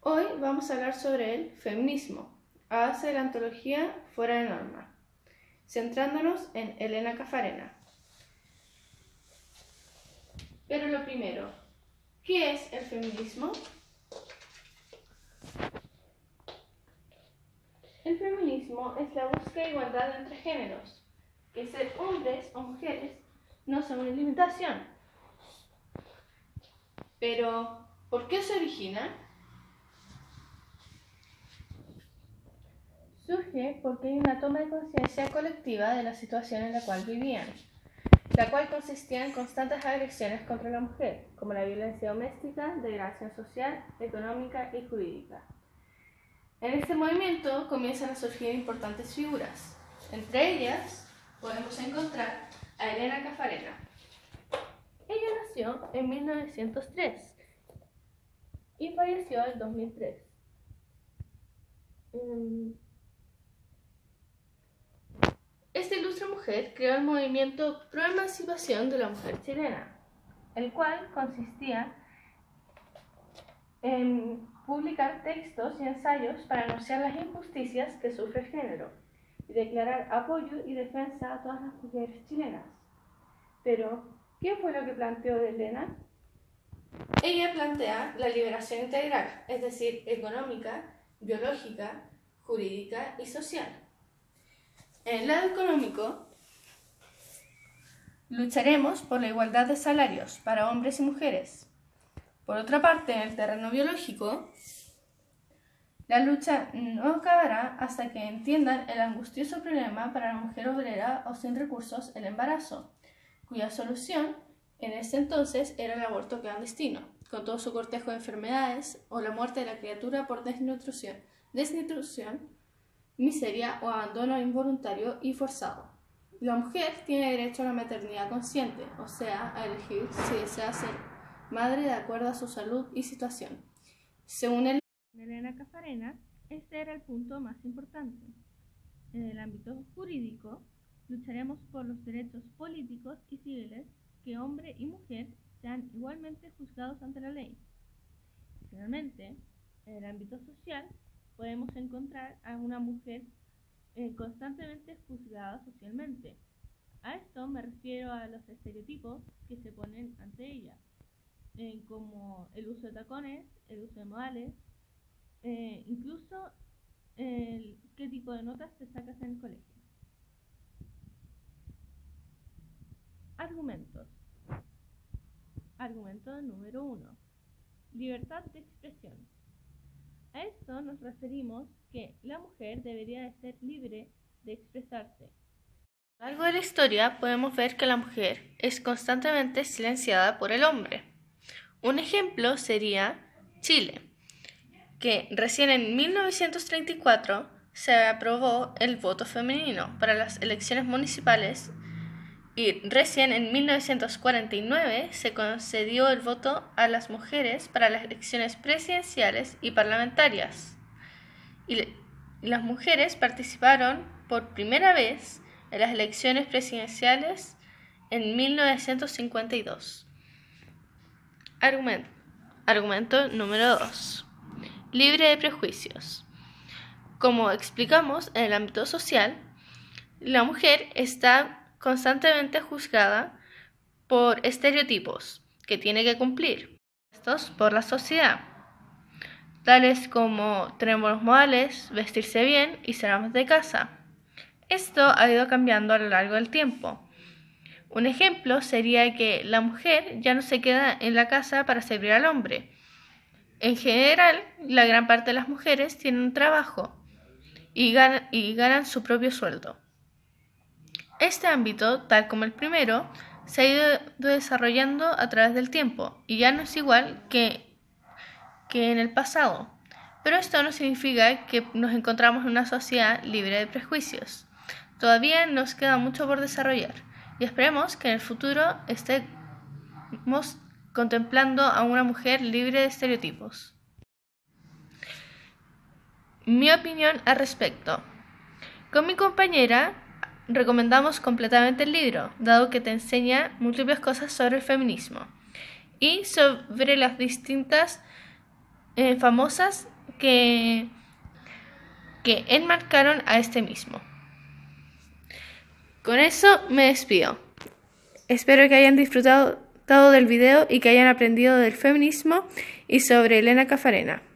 Hoy vamos a hablar sobre el feminismo, a base de la antología Fuera de Norma, centrándonos en Elena Caffarena. Pero lo primero, ¿qué es el feminismo? El feminismo es la búsqueda de igualdad entre géneros, que ser hombres o mujeres no son una limitación. Pero, ¿por qué se origina? Surge porque hay una toma de conciencia colectiva de la situación en la cual vivían, la cual consistía en constantes agresiones contra la mujer, como la violencia doméstica, degradación social, económica y jurídica. En este movimiento comienzan a surgir importantes figuras. Entre ellas podemos encontrar a Elena Caffarena. Ella nació en 1903 y falleció en 2003. Esta ilustre mujer creó el movimiento pro emancipación de la mujer chilena, el cual consistía en publicar textos y ensayos para anunciar las injusticias que sufre el género y declarar apoyo y defensa a todas las mujeres chilenas. Pero, ¿qué fue lo que planteó Elena? Ella plantea la liberación integral, es decir, económica, biológica, jurídica y social. En el lado económico, lucharemos por la igualdad de salarios para hombres y mujeres. Por otra parte, en el terreno biológico, la lucha no acabará hasta que entiendan el angustioso problema para la mujer obrera o sin recursos, el embarazo, cuya solución en ese entonces era el aborto clandestino, con todo su cortejo de enfermedades o la muerte de la criatura por desnutrición, miseria o abandono involuntario y forzado. La mujer tiene derecho a la maternidad consciente, o sea, a elegir si desea ser madre de acuerdo a su salud y situación. Según Elena Caffarena, este era el punto más importante. En el ámbito jurídico, lucharemos por los derechos políticos y civiles, que hombre y mujer sean igualmente juzgados ante la ley. Finalmente, en el ámbito social, podemos encontrar a una mujer constantemente juzgada socialmente. A esto me refiero a los estereotipos que se ponen ante ella, como el uso de tacones, el uso de modales, incluso qué tipo de notas te sacas en el colegio. Argumentos. Argumento número 1. Libertad de expresión. A esto nos referimos que la mujer debería de ser libre de expresarse. A lo largo de la historia podemos ver que la mujer es constantemente silenciada por el hombre. Un ejemplo sería Chile, que recién en 1934 se aprobó el voto femenino para las elecciones municipales y recién en 1949 se concedió el voto a las mujeres para las elecciones presidenciales y parlamentarias. Y las mujeres participaron por primera vez en las elecciones presidenciales en 1952. Argumento número 2. Libre de prejuicios. Como explicamos en el ámbito social, la mujer está constantemente juzgada por estereotipos que tiene que cumplir, estos por la sociedad, tales como tener buenos modales, vestirse bien y ser amas de casa. Esto ha ido cambiando a lo largo del tiempo. Un ejemplo sería que la mujer ya no se queda en la casa para servir al hombre. En general, la gran parte de las mujeres tienen un trabajo y ganan su propio sueldo. Este ámbito, tal como el primero, se ha ido desarrollando a través del tiempo y ya no es igual que en el pasado. Pero esto no significa que nos encontramos en una sociedad libre de prejuicios. Todavía nos queda mucho por desarrollar y esperemos que en el futuro estemos contemplando a una mujer libre de estereotipos. Mi opinión al respecto. Con mi compañera recomendamos completamente el libro, dado que te enseña múltiples cosas sobre el feminismo y sobre las distintas famosas que enmarcaron a este mismo. Con eso me despido. Espero que hayan disfrutado del video y que hayan aprendido del feminismo y sobre Elena Caffarena.